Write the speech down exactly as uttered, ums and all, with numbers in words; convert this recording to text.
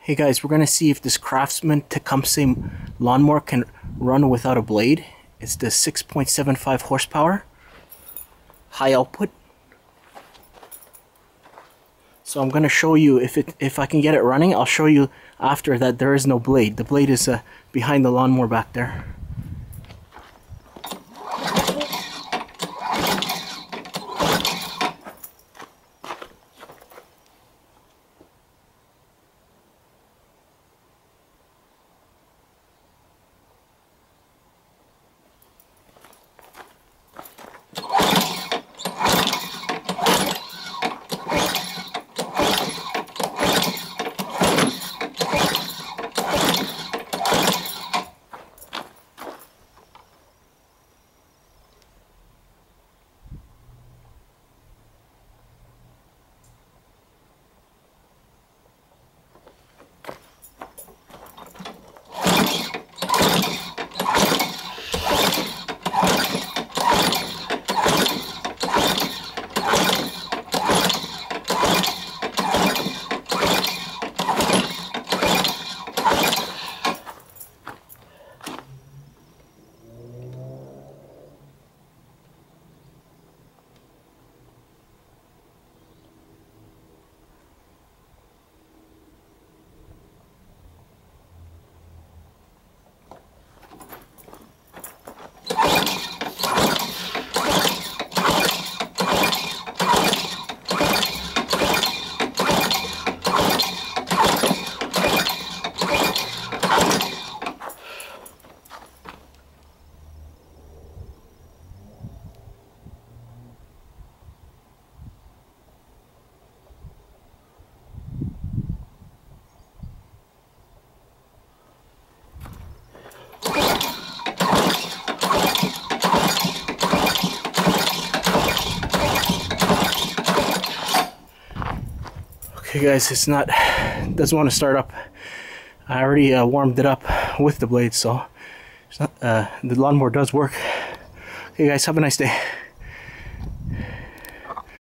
Hey guys, we're gonna see if this Craftsman Tecumseh lawnmower can run without a blade. It's the six point seven five horsepower, high output. So I'm gonna show you if it if I can get it running. I'll show you after that there is no blade. The blade is uh, behind the lawnmower back there. Okay guys, it's not, doesn't want to start up. I already uh, warmed it up with the blade, so it's not, uh, the lawnmower does work. Okay guys, have a nice day.